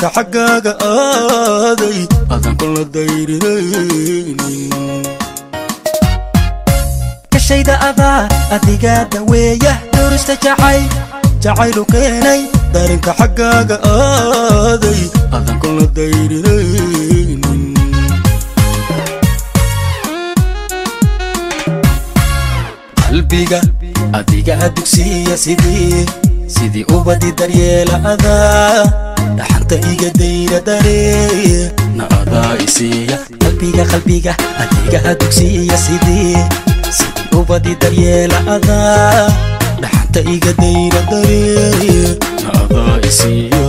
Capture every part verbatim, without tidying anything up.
dareenka xaggaaga aaday adan kula dayrinaynin kashayda adaa adiga daweeya durista jacay jacaylu keenay dareenka xaggaaga aaday adan kula dayrinaynin qalbiga adiga dugsiya sidii sidii ubadi daryeela adaa dhaxanta iga dayra daree na adaa isiya qalbiga qalbiga adiga dugsiya sidii sidii ubadi daryeela adaa dhaxanta iga dayra daree na adaa isiya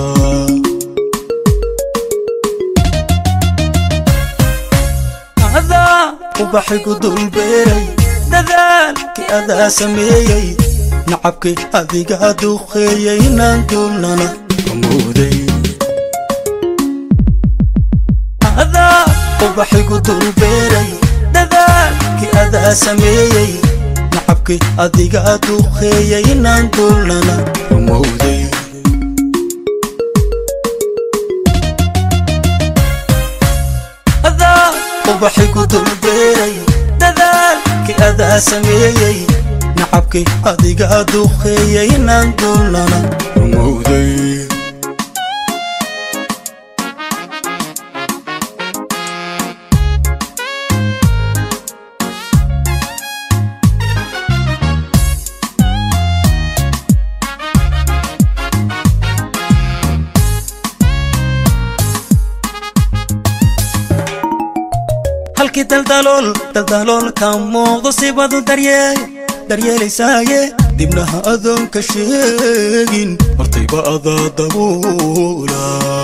adaa ubaxigu dul beeray dadaalki adaa sameeyey nacabki adiga duqeeyey inaan dulnana amooday adaa ubaxigu dul beeray dadaalki adaa sameeyey nacabki adiga duqeeyey inaan dulnana amooday adaa ubaxigu dul beeray dadaalki adaa sameeyey nacabki adiga duqeeyey inaan dulnana amooday halkii daldalool daldalool ka muuqdo sibadu daryeel daryeelaysaaye dibnaha adoonka sheegin hortayba adaa daboola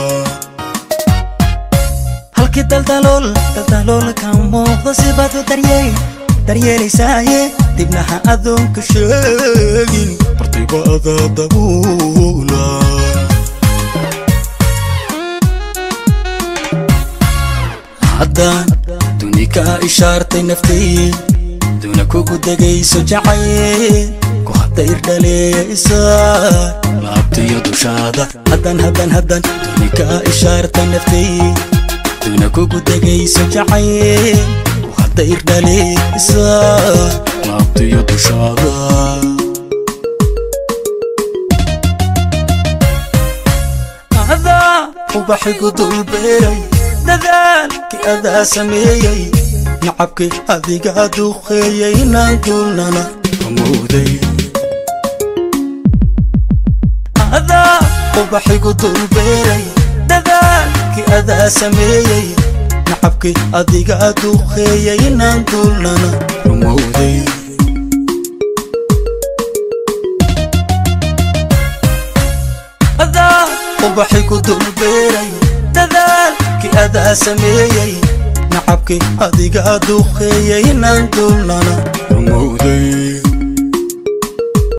halkii daldalool daldalool ka muuqdo sibadu daryeel daryeelaysaaye dibnaha adoonka sheegin hortayba adaa daboola haddaan dunika ishaartay naftay duna kugu degayso jacay ku hadayr dhaleeysa laabtiyo dushaada hadan hadan hadan dunika ishaartay naftay duna kugu degayso jacay ku hadayr dhaleeysa laabtiyo dushaada adaa ubaxigu dul beeray dadaalki adaa sameeyey nacabki adiga duqeeyey inaan dulnana amooday adaa ubaxigu dul beeray dadaalki adaa sameeyey nacabki adiga duqeeyey inaan dulnana amooday adaa ubaxigu dul beeray dadaalki adaa sameeyey nacabki adiga duqeeyey inaan dulnana amooday